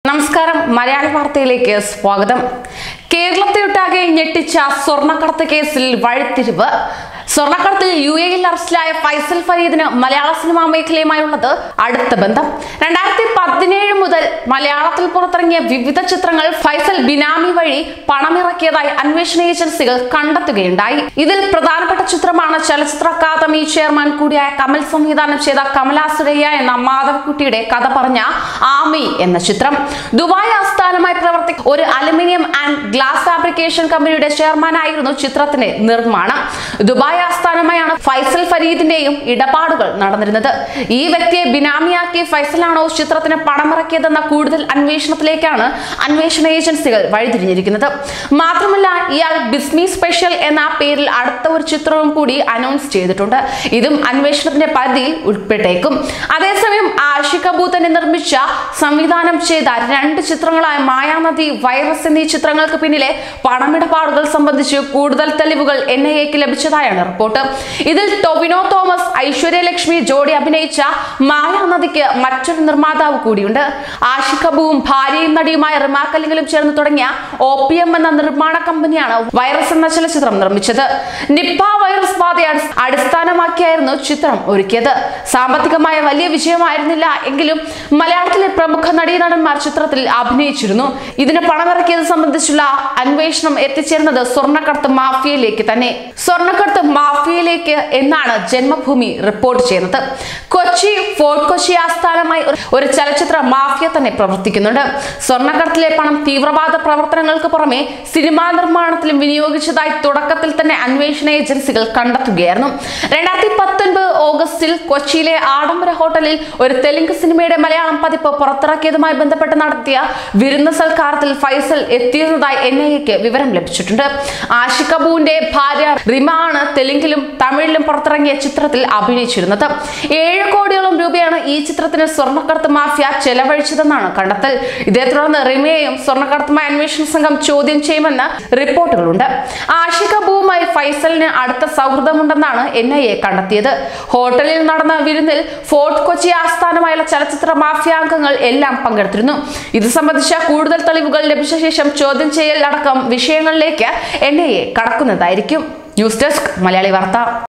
നമസ്കാരം മലയാളി വാർത്തയിലേക്ക് സ്വാഗതം. കേരളത്തെയൊട്ടാകെ ഞെട്ടിച്ച സ്വർണ്ണക്കടത്ത് കേസിൽ വഴിത്തിരിവ്. സ്വർണ്ണക്കടത്തിൽ UAE-ൽ അറസ്റ്റിലായ ഫൈസൽ ഫരീദിന് മലയാള സിനിമാ മേഖലയുമായുള്ളത് അടുത്ത ബന്ധം. 2017 മുതൽ മലയാളത്തിൽ പുറത്തിറങ്ങിയ വിവിധ ചിത്രങ്ങൾ ഫൈസൽ ബിനാമി വഴി പണമിറക്കിയതായി അന്വേഷണ ഏജൻസികൾ കണ്ടെത്തുകയുണ്ടായി. ഇതിൽ പ്രധാനപ്പെട്ട ചിത്രമാണ് ചലച്ചിത്ര അക്കാദമി ചെയർമാൻ കൂടിയായ കമൽ സംവിധാനം ചെയ്ത കമലാസുരയ്യ എന്ന മാധവക്കുട്ടിയുടെ കഥ പറഞ്ഞ ആമി എന്ന ചിത്രം. ദുബായ് ആസ്ഥാനമായി പ്രവർത്തിക്കുന്ന ഒരു അലുമിനിയം ആൻഡ് ഗ്ലാസ് ഫാബ്രിക്കേഷൻ കമ്പനിയുടെ ചെയർമാനായിരുന്നു ചിത്രത്തിന്റെ നിർമ്മാണം. ദുബായ് ആസ്ഥാനമായാണ് ഫൈസൽ ഫരീദിന്റെയും ഇടപാടുകൾ നടന്നിരുന്നത്. ഈ വ്യക്തിയെ ബിനാമിയാക്കി ഫൈസലാണോ ചിത്രത്തിന് പണമിറക്കിയതെന്ന കൂടുതൽ അന്വേഷണത്തിലേക്കാണ് അന്വേഷണ ഏജൻസികൾ വഴിതിരിഞ്ഞിരിക്കുന്നത്. മാത്രമല്ല, ഇയാൾ ബിസ്മി സ്പെഷ്യൽ എന്ന പേരിൽ അടുത്ത ഒരു ചിത്രവും കൂടി അനൗൺസ് ചെയ്തിട്ടുണ്ട്. ഇതും അന്വേഷണത്തിന്റെ പരിധിയിൽ ഉൾപ്പെട്ടേക്കും. അതേസമയം ആഷിഖ് അബു തന്നെ നിർമ്മിച്ച സംവിധാനം ചെയ്ത 2 ചിത്രങ്ങളായ മായാനദി, വൈറസ് എന്നീ ചിത്രങ്ങൾക്ക് പിന്നിലെ പണമിടപാടുകൾ സംബന്ധിച്ച് കൂടുതൽ തെളിവുകൾ NIA-ക്ക് ലഭിച്ചതായാണ് റിപ്പോർട്ട്. ഇതിൽ ടൊവിനോ തോമസ്, ഐശ്വര്യ ലക്ഷ്മി ജോഡി അഭിനയിച്ച മായാനദിക്ക് മറ്റൊരു നിർമ്മാതാവ് കൂടിയുണ്ട്. ആഷിഖ് അബുവും ഭാര്യയും നടിയുമായ റിമ കല്ലിങ്കലും ചേർന്ന് തുടങ്ങിയ OPM എന്ന നിർമ്മാണ കമ്പനിയാണ് വൈറസ് എന്ന ചലച്ചിത്രം നിർമ്മിച്ചത്. നിപ്പ വൈറസ് ബാധയെ അടിസ്ഥാനമാക്കിയായിരുന്നു ചിത്രം ഒരുക്കിയത്. സാമ്പത്തികമായ വലിയ വിജയമായിരുന്നില്ല എങ്കിലും മലയാളത്തിലെ പ്രമുഖ നടീനടന്മാർ ചിത്രത്തിൽ അഭിനയിച്ചിരുന്നു. ഇതിന് പണമിറക്കിയത് സംബന്ധിച്ചുള്ള അന്വേഷണം എത്തിച്ചേർന്നത് സ്വർണ്ണക്കടത്ത് മാഫിയയിലേക്ക് തന്നെ. സ്വർണ്ണക്കടത്ത് മാഫിയയിലേക്ക് എന്നാണ് ജന്മഭൂമി റിപ്പോർട്ട് ചെയ്യുന്നത്. കൊച്ചി, ഫോർട്ട് കൊച്ചി ആസ്ഥാനമായി ഒരു ചലച്ചിത്ര മാഫിയ തന്നെ പ്രവർത്തിക്കുന്നുണ്ട്. സ്വർണ്ണക്കടത്തിലെ പണം തീവ്രവാദ പ്രവർത്തനങ്ങൾക്ക് പുറമെ സിനിമാ നിർമ്മാണത്തിലും വിനിയോഗിച്ചതായി തുടക്കത്തിൽ തന്നെ അന്വേഷണ ഏജൻസികൾ കണ്ടെത്തുകയായിരുന്നു. 2019 ഓഗസ്റ്റിൽ കൊച്ചിയിലെ ആഡംബര ഹോട്ടലിൽ ഒരു തെലുങ്ക് സിനിമയുടെ മലയാളം പതിപ്പ് പുറത്തിറക്കിയതുമായി ബന്ധപ്പെട്ട് നടത്തിയ വിരുന്ന് സൽക്കാരത്തിൽ ഫൈസൽ എത്തിയിരുന്നതായി NIA-ക്ക് വിവരം ലഭിച്ചിട്ടുണ്ട്. ആഷിഖ് അബുവിന്റെ ഭാര്യ റിമ ആണ് തെലുങ്കിലും തമിഴിലും പുറത്തിറങ്ങിയ ചിത്രത്തിൽ അഭിനയിച്ചിരുന്നത്. 7 കോടിയോളം രൂപയാണ് ഈ ചിത്രത്തിന് സ്വർണ്ണക്കടത്ത് മാഫിയ ചെലവഴിച്ചതെന്നാണ് കണ്ടെത്തൽ. ഇതേ തുടർന്ന് റിമയെയും സ്വർണ്ണക്കടത്തുമായി അന്വേഷണ സംഘം ചോദ്യം ചെയ്യുമെന്ന് റിപ്പോർട്ടുകളുണ്ട്. ആഷിഖ് അബുവുമായി ഫൈസലിന് അടുത്ത സൗഹൃദമുണ്ടെന്നാണ് NIA കണ്ടെത്തിയത്. ഹോട്ടലിൽ നടന്ന വിരുന്നിൽ ഫോർട്ട് കൊച്ചി ആസ്ഥാനമായുള്ള ചലച്ചിത്ര മാഫിയ അംഗങ്ങൾ എല്ലാം പങ്കെടുത്തിരുന്നു. ഇത് സംബന്ധിച്ച കൂടുതൽ തെളിവുകൾ ലഭിച്ച ശേഷം ചോദ്യം ചെയ്യൽ അടക്കം വിഷയങ്ങളിലേക്ക് NIA കടക്കുന്നതായിരിക്കും. ന്യൂസ് ഡെസ്ക് മലയാളി വാർത്ത.